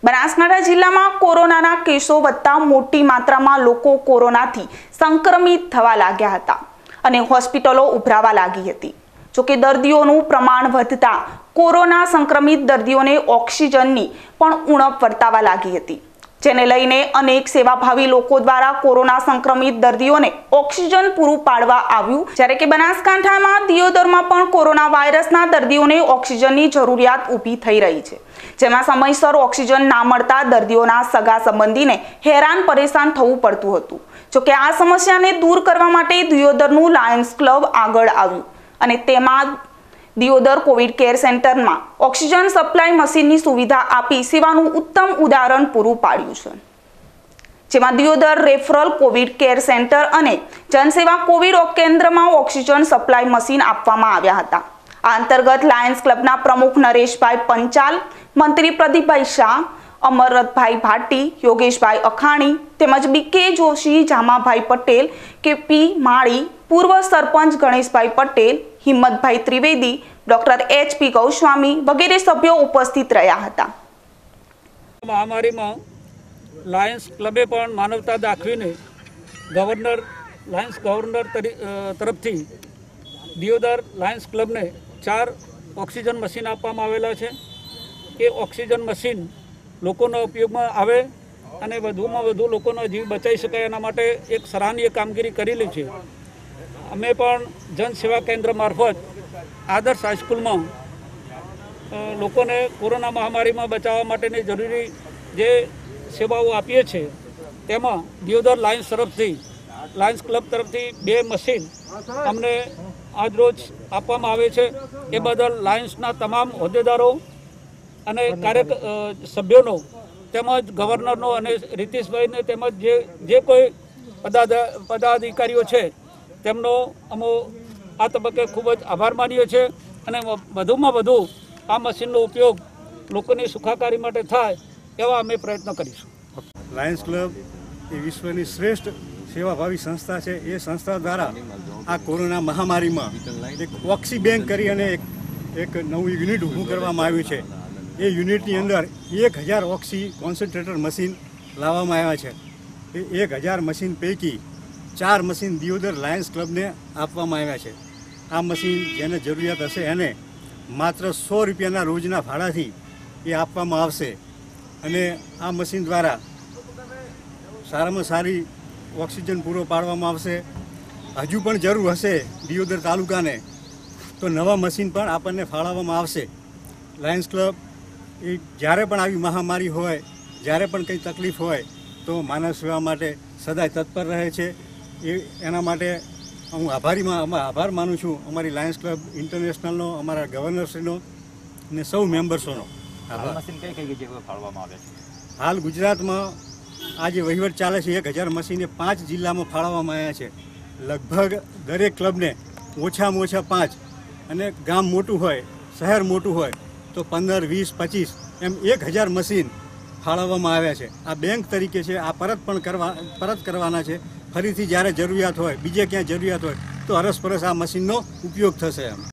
બનાસકાંઠા જિલ્લામાં કોરોનાના કેસો વધતા મોટી માત્રામાં લોકો કોરોનાથી સંક્રમિત થવા લાગ્યા હતા અને હોસ્પિટલો ઉભરાવા લાગી હતી। જોકે દર્દીઓનું પ્રમાણ વધતા કોરોના સંક્રમિત દર્દીઓને ઓક્સિજનની પણ ઉણપ વર્તાવા લાગી હતી, જેને લઈને અનેક સેવાભાવી લોકો દ્વારા કોરોના સંક્રમિત દર્દીઓને ઓક્સિજન પૂરું પાડવા આવ્યું। જ્યારે કે બનાસકાંઠામાં દિયોદરમાં પણ કોરોના વાયરસના દર્દીઓને ઓક્સિજનની જરૂરિયાત ઊભી થઈ રહી છે, જેમાં સમયસર ઓક્સિજન ના મળતા દર્દીઓના સગા સંબંધીને હેરાન પરેશાન થવું પડતું હતું। જોકે આ સમસ્યાને દૂર કરવા માટે દિયોદરનું લાયન્સ ક્લબ આગળ આવ્યું અને તેમાં દિયોદર કોવિડ કેર સેન્ટરમાં ઓક્સિજન સપ્લાય મશીનની સુવિધા આપી સેવાનું ઉત્તમ ઉદાહરણ પૂરું પાડ્યું છે, જેમાં Deodar referral covid care centre અને જનસેવા કોવિડ કેન્દ્રમાં ઓક્સિજન સપ્લાય મશીન આપવામાં આવ્યા હતા। આ અંતર્ગત લાયન્સ ક્લબના પ્રમુખ નરેશભાઈ પંચાલ, મંત્રી પ્રદીપભાઈ શાહ, અમરતભાઈ ભાટી, યોગેશભાઈ અખાણી તેમજ બીકે જોશી, જામાભાઈ પટેલ, કેપી માળી, પૂર્વ સરપંચ ગણેશભાઈ પટેલ, હિંમતભાઈ ત્રિવેદી, ડોક્ટર એચ.પી. ગૌસ્વામી વગેરે સભ્યો ઉપસ્થિત રહ્યા હતા। મહામારીમાં લાયન્સ ક્લબે પણ માનવતા દાખવીને લાયન્સ ગવર્નર તરફથી દિયોદર લાયન્સ ક્લબને 4 ઓક્સિજન મશીન આપવામાં આવેલા છે। એ ઓક્સિજન મશીન લોકોના ઉપયોગમાં આવે અને વધુમાં વધુ લોકોનો જીવ બચાવી શકાય એના માટે એક સરાહનીય કામગીરી કરેલી છે। અમે પણ જનસેવા કેન્દ્ર મારફત આદર્શ હાઈસ્કૂલમાં લોકોને કોરોના મહામારીમાં બચાવવા માટેની જરૂરી જે સેવાઓ આપીએ છીએ, તેમાં દિયોદર લાયન્સ ક્લબ તરફથી 2 મશીન અમને આજરોજ આપવામાં આવે છે। એ બદલ લાયન્સના તમામ હોદ્દેદારો અને સભ્યોનો તેમજ ગવર્નરનો અને રીતિશભાઈને તેમજ જે કોઈ પદાધિકારીઓ છે તેમનો અમે આ તબક્કે ખૂબ જ આભાર માનીએ છીએ અને વધુમાં વધુ આ મશીનનો ઉપયોગ લોકોની સુખાકારી માટે થાય એવા અમે પ્રયત્ન કરીશું। લાયન્સ ક્લબ એ વિશ્વની શ્રેષ્ઠ સેવાભાવી સંસ્થા છે। એ સંસ્થા દ્વારા આ કોરોના મહામારીમાં એક ઓક્સી બેંક કરી અને એક નવું યુનિટ ઊભું કરવામાં આવ્યું છે। એ યુનિટની અંદર 1000 ઓક્સી કોન્સન્ટ્રેટર મશીન લાવવામાં આવ્યા છે। એ 1000 મશીન પૈકી 4 મશીન દિયોદર લાયન્સ ક્લબને આપવામાં આવ્યા છે। આ મશીન જેને જરૂરિયાત હશે એને માત્ર 100 રૂપિયાના રોજના ભાડાથી એ આપવામાં આવશે અને આ મશીન દ્વારા સારામાં સારી ઓક્સિજન પૂરો પાડવામાં આવશે। હજુ પણ જરૂર હશે દિયોદર તાલુકાને તો નવા મશીન પણ આપણને ફાળવવામાં આવશે। લાયન્સ ક્લબ એ જ્યારે પણ આવી મહામારી હોય, જ્યારે પણ કંઈ તકલીફ હોય તો માનવ સેવા માટે સદાય તત્પર રહે છે। એના માટે હું આભાર માનું છું અમારી લાયન્સ ક્લબ ઇન્ટરનેશનલનો, અમારા ગવર્નરશ્રીનો અને સૌ મેમ્બર્સોનો આભાર। હાલ ગુજરાતમાં આ જે વહીવટ ચાલે છે 1000 મશીને 5 જિલ્લામાં ફાળવવામાં આવ્યા છે। લગભગ દરેક ક્લબને ઓછામાં ઓછા 5 અને ગામ મોટું હોય, શહેર મોટું હોય તો 15, 20, 25 એમ 1000 મશીન ફાળવવામાં આવ્યા છે। આ બેંક તરીકે છે, આ પરત કરવાના છે। ફરીથી જ્યારે જરૂરિયાત હોય, બીજે ક્યાંય જરૂરિયાત હોય તો અરસપરસ આ મશીનનો ઉપયોગ થશે એમ।